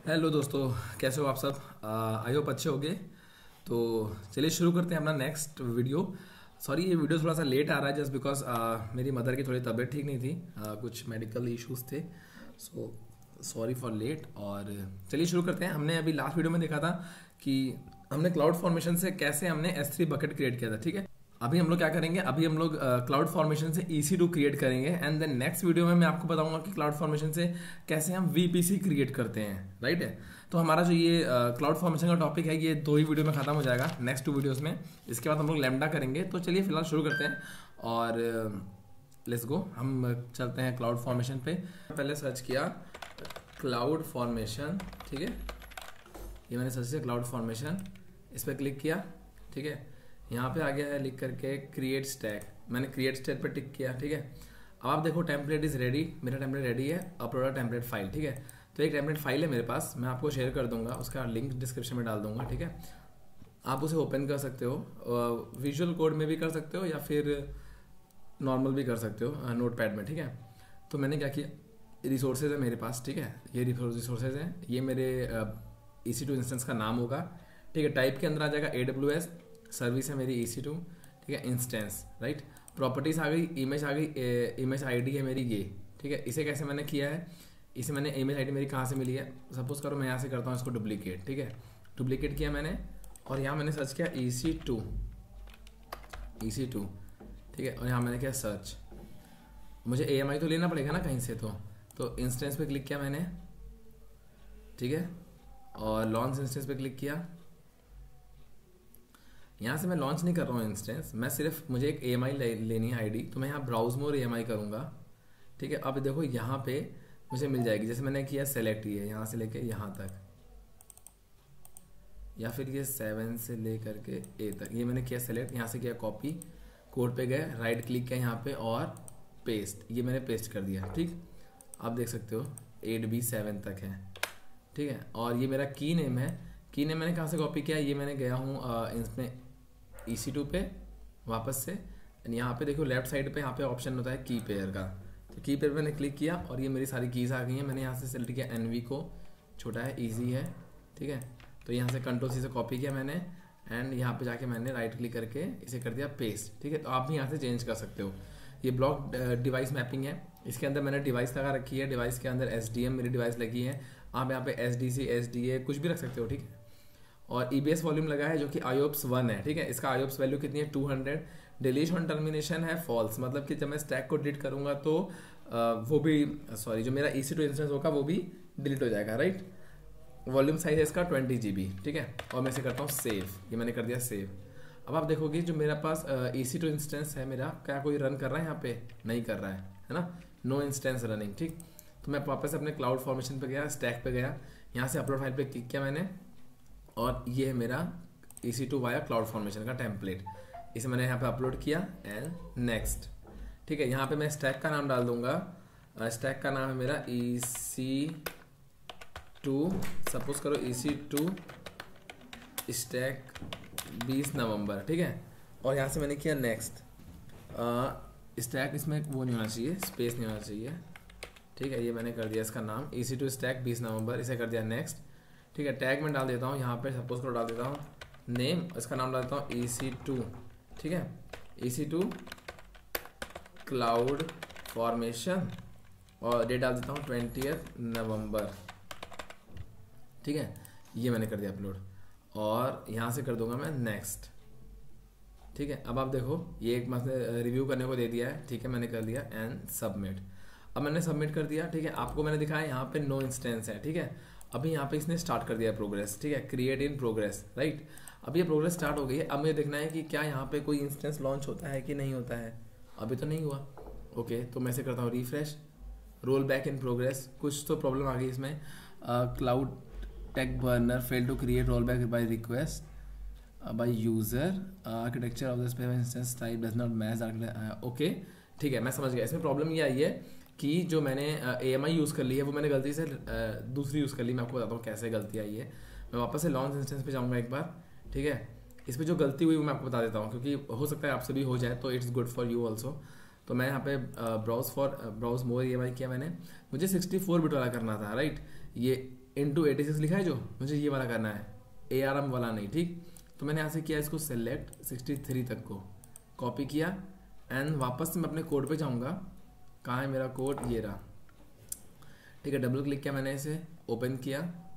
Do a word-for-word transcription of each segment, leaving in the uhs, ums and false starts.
Hello दोस्तों, कैसे हो आप सब। आई होप अच्छे होगे। तो चलिए शुरू करते हैं अपना नेक्स्ट वीडियो। सॉरी ये वीडियो थोड़ा सा लेट आ रहा है जस्ट बिकॉज मेरी मदर की थोड़ी तबीयत ठीक नहीं थी। uh, कुछ मेडिकल इश्यूज थे। So sorry for late. और चलिए शुरू करते हैं। हमने अभी लास्ट वीडियो में देखा था कि हमने क्लाउड फॉर्मेशन से कैसे हमने एस थ्री बकेट क्रिएट किया था। ठीक है, अभी हम लोग क्या करेंगे, अभी हम लोग क्लाउड फॉर्मेशन से ई सी टू क्रिएट करेंगे एंड देन नेक्स्ट वीडियो में मैं आपको बताऊंगा कि क्लाउड फॉर्मेशन से कैसे हम वी पी सी क्रिएट करते हैं। राइट है, तो हमारा जो ये क्लाउड फॉर्मेशन का टॉपिक है ये दो ही वीडियो में खत्म हो जाएगा, नेक्स्ट टू वीडियोस में। इसके बाद हम लोग लैम्डा करेंगे। तो चलिए फिलहाल शुरू करते हैं और लेट्स गो। हम चलते हैं क्लाउड फॉर्मेशन पे। पहले सर्च किया क्लाउड फॉर्मेशन। ठीक है, ये मैंने सर्च किया क्लाउड फॉर्मेशन, इस पर क्लिक किया। ठीक है, यहाँ पे आ गया है लिख करके क्रिएट स्टैक। मैंने क्रिएट स्टैक पे टिक किया। ठीक है, अब आप देखो टेम्पलेट इज रेडी, मेरा टेम्पलेट रेडी है। Upload template file. ठीक है, तो एक टेम्पलेट फाइल है मेरे पास, मैं आपको शेयर कर दूंगा, उसका लिंक डिस्क्रिप्शन में डाल दूंगा। ठीक है, आप उसे ओपन कर सकते हो, विजुअल कोड में भी कर सकते हो या फिर नॉर्मल भी कर सकते हो नोट पैड में। ठीक है, तो मैंने क्या किया, रिसोर्सेज है मेरे पास। ठीक है, ये रिसोर्सेज हैं, ये मेरे ई सी टू इंस्टेंस का नाम होगा। ठीक है, टाइप के अंदर आ जाएगा ए डब्ल्यू एस, सर्विस है मेरी ई सी टू। ठीक है, इंस्टेंस। राइट, प्रॉपर्टीज आ गई, इमेज आ गई, इमेज आईडी है मेरी ये। ठीक है, इसे कैसे मैंने किया है, इसे मैंने इमेज आईडी मेरी कहाँ से मिली है, सपोज करो मैं यहाँ से करता हूँ इसको डुप्लीकेट। ठीक है, डुप्लीकेट किया मैंने और यहाँ मैंने सर्च किया ई C to, E C two. ठीक है, और यहाँ मैंने किया सर्च। मुझे ए एम आई तो लेना पड़ेगा ना कहीं से, तो तो इंस्टेंस पे क्लिक किया मैंने। ठीक है, और लॉन्च इंस्टेंस पे क्लिक किया। यहाँ से मैं लॉन्च नहीं कर रहा हूँ इंस्टेंस, मैं सिर्फ मुझे एक ए एम आई ले, लेनी है आईडी, तो मैं यहाँ ब्राउज मोर ए एम आई करूँगा। ठीक है, अब देखो यहाँ पे मुझे मिल जाएगी, जैसे मैंने किया सेलेक्ट, ये यहाँ से लेके यहाँ तक, या फिर ये सेवन से ले करके ए तक, ये मैंने किया सेलेक्ट। यहाँ से किया कॉपी, कोड पे गए, राइट क्लिक किया यहाँ पे और पेस्ट, ये मैंने पेस्ट कर दिया। ठीक, आप देख सकते हो एट बी सेवन तक है। ठीक है, और ये मेरा की नेम है। की नेम मैंने कहाँ से कॉपी किया, ये मैंने गया हूँ इसमें ई सी टू पे वापस से, यहाँ पे देखो लेफ्ट साइड पे यहाँ पे ऑप्शन होता है की पेयर का, तो की पेयर मैंने क्लिक किया और ये मेरी सारी कीज़ आ गई हैं। मैंने यहाँ से सेलेक्ट किया एन वी को, छोटा है, ईजी है। ठीक है, तो यहाँ से कंट्रोल सी से कॉपी किया मैंने एंड यहाँ पे जाके मैंने राइट क्लिक करके इसे कर दिया पेस्ट। ठीक है, तो आप भी यहाँ से चेंज कर सकते हो। ये ब्लॉक डिवाइस मैपिंग है, इसके अंदर मैंने डिवाइस लगा रखी है, डिवाइस के अंदर एस डी एम मेरी डिवाइस लगी है, आप यहाँ पे S D C, S D A कुछ भी रख सकते हो। ठीक है, और ई बी एस वॉल्यूम लगा है जो कि आई ओ प एस वन है। ठीक है, इसका आई ओ प एस वैल्यू कितनी है, टू हंड्रेड। डिलीशन टर्मिनेशन है फॉल्स, मतलब कि जब मैं स्टैक को डिलीट करूंगा तो आ, वो भी सॉरी जो मेरा ई सी टू इंस्टेंस होगा वो भी डिलीट हो जाएगा। राइट, वॉल्यूम साइज है इसका ट्वेंटी जी बी। ठीक है, और मैं इसे करता हूँ सेव, ये मैंने कर दिया सेव। अब आप देखोगे जो मेरे पास ई सी टू इंस्टेंस है मेरा, क्या कोई रन कर रहा है यहाँ पे, नहीं कर रहा है, है ना, नो इंस्टेंस रनिंग। ठीक, तो मैं वापस अपने क्लाउड फॉर्मेशन पे गया, स्टैक पे गया, यहाँ से अपलोड फाइल पे क्लिक किया मैंने और ये है मेरा E C two via cloud formation का टेम्पलेट, इसे मैंने यहाँ पे अपलोड किया एंड नेक्स्ट। ठीक है, यहाँ पे मैं स्टैक का नाम डाल दूंगा, स्टैक का नाम है मेरा ई सी टू, सपोज करो ई सी टू स्टैक बीस नवंबर। ठीक है, और यहाँ से मैंने किया नेक्स्ट। स्टैक इसमें वो नहीं होना चाहिए, स्पेस नहीं होना चाहिए। ठीक है, ये मैंने कर दिया इसका नाम ई सी टू स्टैक बीस नवंबर, इसे कर दिया नेक्स्ट। ठीक है, टैग में डाल देता हूँ, यहाँ पे सपोज करो डाल देता हूँ नेम, इसका नाम डाल देता हूँ ई सी टू। ठीक है, E C two cloud formation और डेट डाल देता हूँ ट्वेंटियथ नवंबर। ठीक है, ये मैंने कर दिया अपलोड और यहाँ से कर दूंगा मैं नेक्स्ट। ठीक है, अब आप देखो ये एक मतलब रिव्यू करने को दे दिया है। ठीक है, मैंने कर दिया एंड सबमिट। अब मैंने सबमिट कर दिया। ठीक है, आपको मैंने दिखाया यहाँ पे नो इंस्टेंस है। ठीक है, अभी यहाँ पे इसने स्टार्ट कर दिया प्रोग्रेस। ठीक है, क्रिएट इन प्रोग्रेस। राइट, अब ये प्रोग्रेस स्टार्ट हो गई है। अब मुझे देखना है कि क्या यहाँ पे कोई इंस्टेंस लॉन्च होता है कि नहीं होता है, अभी तो नहीं हुआ। ओके, तो मैं इसे करता हूँ refresh, roll back in progress. कुछ तो प्रॉब्लम आ गई इसमें, cloud tech burner fail to create roll back by request by user, architecture of this instance type does not match. Okay, ठीक है, मैं समझ गया। इसमें प्रॉब्लम ये आई है कि जो मैंने ए एम आई यूज़ कर ली है वो मैंने गलती से दूसरी यूज़ कर ली। मैं आपको बताता हूँ कैसे गलती आई है। मैं वापस से लॉन्च इंस्टेंस पे जाऊँगा एक बार। ठीक है, इस पर जो गलती हुई वो मैं आपको बता देता हूँ, क्योंकि हो सकता है आपसे भी हो जाए, तो it's good for you also. तो मैं यहाँ पे browse for browse more E M I किया मैंने, मुझे सिक्सटी फोर बिट वाला करना था। राइट, ये इंटू एटी सिक्स लिखा है जो, मुझे ये वाला करना है, ए आर एम वाला नहीं, ठीक। तो मैंने यहाँ से किया इसको सेलेक्ट सिक्सटी थ्री तक को कॉपी किया एंड वापस से मैं अपने कोड पे जाऊँगा। कहाँ है मेरा कोड, ये रहा, ठीक है। डबल क्लिक किया मैंने, इसे ओपन किया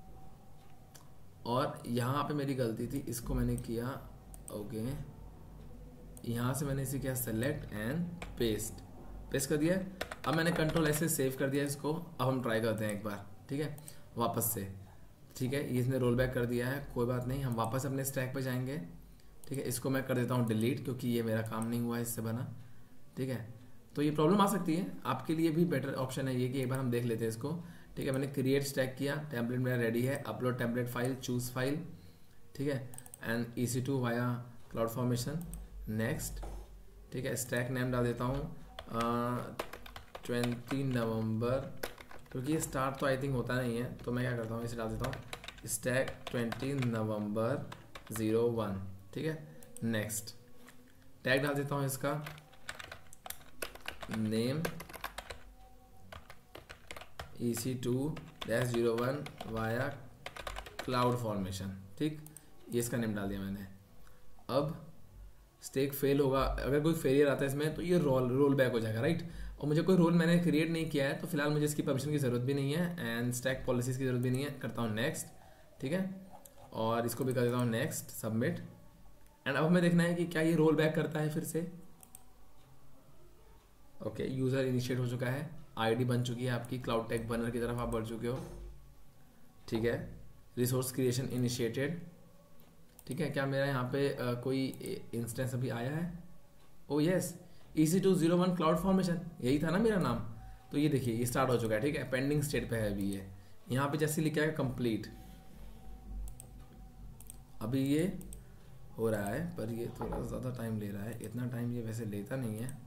और यहाँ पे मेरी गलती थी, इसको मैंने किया ओके, यहाँ से मैंने इसे किया सेलेक्ट एंड पेस्ट, पेस्ट कर दिया। अब मैंने कंट्रोल ऐसे सेव कर दिया इसको। अब हम ट्राई करते हैं एक बार, ठीक है, वापस से, ठीक है। ये इसने रोल बैक कर दिया है, कोई बात नहीं, हम वापस अपने स्टैक पे जाएंगे, ठीक है। इसको मैं कर देता हूँ डिलीट क्योंकि ये मेरा काम नहीं हुआ इससे बना, ठीक है। तो ये प्रॉब्लम आ सकती है, आपके लिए भी बेटर ऑप्शन है ये कि एक बार हम देख लेते हैं इसको, ठीक है। मैंने क्रिएट स्टैक किया, टेम्पलेट मेरा रेडी है, upload template file, choose file, ठीक है, and E C two via cloud formation, next, ठीक है। स्टैक नेम डाल देता हूँ ट्वेंटी नवंबर, क्योंकि ये स्टार्ट तो आई थिंक होता नहीं है, तो मैं क्या करता हूँ इसे डाल देता हूँ stack twenty November zero one, ठीक है। नेक्स्ट टैग डाल देता हूँ इसका name E C two dash zero one via cloud formation, ठीक, ये इसका नेम डाल दिया मैंने। अब स्टेक फेल होगा, अगर कोई फेलियर आता है इसमें तो ये रोल रोल बैक हो जाएगा, राइट। और मुझे कोई रोल मैंने क्रिएट नहीं किया है तो फिलहाल मुझे इसकी परमिशन की ज़रूरत भी नहीं है एंड स्टैक पॉलिसीज़ की ज़रूरत भी नहीं है। करता हूँ नेक्स्ट, ठीक है, और इसको भी कर देता हूँ नेक्स्ट, सबमिट। एंड अब हमें देखना है कि क्या ये रोल बैक करता है फिर से। ओके, यूज़र इनिशिएट हो चुका है, आईडी बन चुकी है आपकी, क्लाउड टेक बर्नर की तरफ आप बढ़ चुके हो, ठीक है। रिसोर्स क्रिएशन इनिशिएटेड, ठीक है। क्या मेरा यहाँ पे आ, कोई इंस्टेंस अभी आया है? Oh yes, E C two zero one cloud formation, यही था ना मेरा नाम। तो ये देखिए ये स्टार्ट हो चुका है, ठीक है, पेंडिंग स्टेट पे है अभी ये। यहाँ पे जैसे लिखा है कंप्लीट, अभी ये हो रहा है पर ये थोड़ा ज़्यादा टाइम ले रहा है, इतना टाइम ये वैसे लेता नहीं है।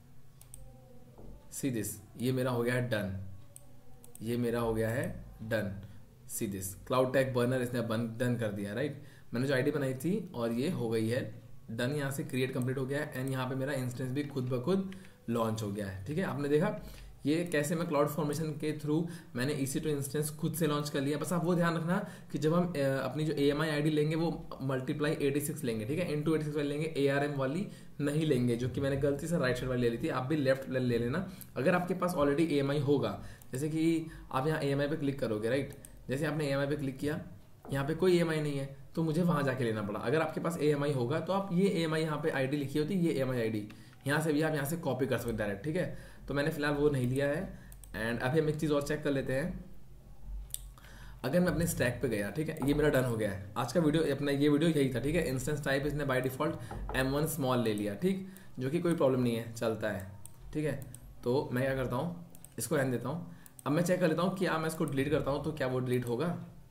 सी दिस, ये मेरा हो गया है डन, ये मेरा हो गया है done. See this cloud tech burner इसने बन डन कर दिया, राइट। मैंने जो आईडी बनाई थी और ये हो गई है डन, यहाँ से क्रिएट कंप्लीट हो गया है एंड यहाँ पे मेरा इंस्टेंस भी खुद ब खुद लॉन्च हो गया है, ठीक है। आपने देखा ये कैसे मैं क्लाउड फॉर्मेशन के थ्रू मैंने ई सी टू इंस्टेंस खुद से लॉन्च कर लिया। बस आप वो ध्यान रखना कि जब हम अपनी जो A M I I D लेंगे वो मल्टीप्लाई एटी सिक्स लेंगे, ठीक है, इंटू एटी सिक्स वाली लेंगे, ए आर एम वाली नहीं लेंगे, जो कि मैंने गलती से राइट साइड वाली ले ली थी। आप भी लेफ्ट ले लेना अगर आपके पास ऑलरेडी ए एम आई होगा। जैसे कि आप यहाँ ए एम आई पे क्लिक करोगे, राइट, जैसे आपने ए एम आई पे क्लिक किया, यहाँ पे कोई ई एम आई नहीं है तो मुझे वहाँ जाके लेना पड़ा। अगर आपके पास ए एम आई होगा तो आप ये ए एम आई यहाँ पे आईडी लिखी होती, ये ए एम आई आईडी यहाँ से भी आप यहाँ से कॉपी कर सकते डायरेक्ट, ठीक है। तो मैंने फिलहाल वो नहीं लिया है। एंड अभी हम एक चीज़ और चेक कर लेते हैं। अगर मैं अपने स्टैक पे गया, ठीक है, ये मेरा डन हो गया है। आज का वीडियो अपना ये वीडियो यही था, ठीक है। इंस्टेंस टाइप इसने by default M one small ले लिया, ठीक, जो कि कोई प्रॉब्लम नहीं है, चलता है, ठीक है। तो मैं क्या करता हूँ, इसको रहने देता हूँ। अब मैं चेक कर लेता हूँ कि क्या मैं इसको डिलीट करता हूँ तो क्या वो डिलीट होगा,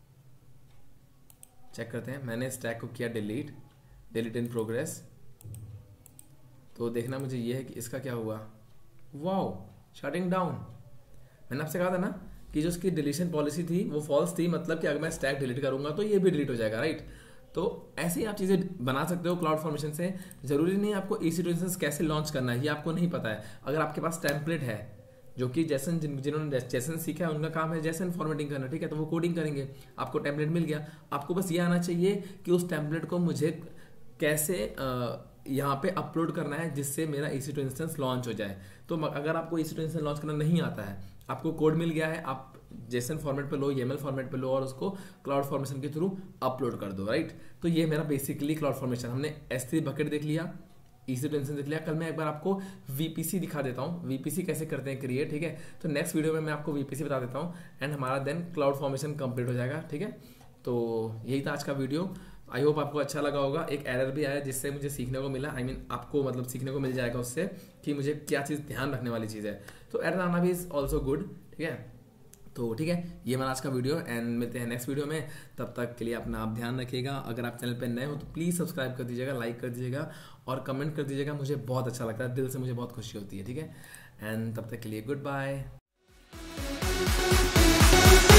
चेक करते हैं। मैंने स्टैक को किया डिलीट, डिलीट इन प्रोग्रेस, तो देखना मुझे ये है कि इसका क्या हुआ। Wow, shutting down. मैंने आपसे कहा था ना कि जो उसकी डिलीशन पॉलिसी थी वो फॉल्स थी, मतलब कि अगर मैं स्टैक डिलीट करूंगा तो ये भी डिलीट हो जाएगा, राइट। तो ऐसे ही आप चीज़ें बना सकते हो क्लाउड फॉर्मेशन से। जरूरी नहीं आपको ई सी टू इंस्टेंस कैसे लॉन्च करना है, ये आपको नहीं पता है। अगर आपके पास टेम्पलेट है, जो कि जैसन जिन जिन्होंने जैसन सीखा है उनका काम है जैसन फॉर्मेटिंग करना, ठीक है, तो वो कोडिंग करेंगे। आपको टेम्पलेट मिल गया, आपको बस ये आना चाहिए कि उस टेम्पलेट को मुझे कैसे यहाँ पे अपलोड करना है जिससे मेरा E C two instance launch हो जाए। तो अगर आपको E C two instance launch करना नहीं आता है, आपको कोड मिल गया है, आप जेसन फॉर्मेट पे लो, येमल फॉर्मेट पे लो और उसको क्लाउड फॉर्मेशन के थ्रू अपलोड कर दो, राइट। तो ये मेरा बेसिकली क्लाउड फॉर्मेशन। हमने एस थ्री बकेट देख लिया, ई सी टू इंस्टेंस देख लिया। कल मैं एक बार आपको वी पी सी दिखा देता हूँ, वी पी सी कैसे करते हैं क्रिएट, ठीक है। तो नेक्स्ट वीडियो में मैं आपको वी पी सी बता देता हूँ एंड हमारा देन क्लाउड फॉर्मेशन कंप्लीट हो जाएगा, ठीक है। तो यही था आज का वीडियो। आई होप आपको अच्छा लगा होगा। एक एरर भी आया जिससे मुझे सीखने को मिला, आई I मीन mean, आपको मतलब सीखने को मिल जाएगा उससे कि मुझे क्या चीज़ ध्यान रखने वाली चीज़ है। तो एरर आना भी इज़ ऑल्सो गुड, ठीक है। तो ठीक है, ये मेरा आज का वीडियो एंड मिलते हैं नेक्स्ट वीडियो में। तब तक के लिए अपना आप ध्यान रखिएगा। अगर आप चैनल पर नए हो तो प्लीज़ सब्सक्राइब कर दीजिएगा, लाइक कर दीजिएगा और कमेंट कर दीजिएगा। मुझे बहुत अच्छा लगता है, दिल से मुझे बहुत खुशी होती है, ठीक है। एंड तब तक के लिए गुड बाय।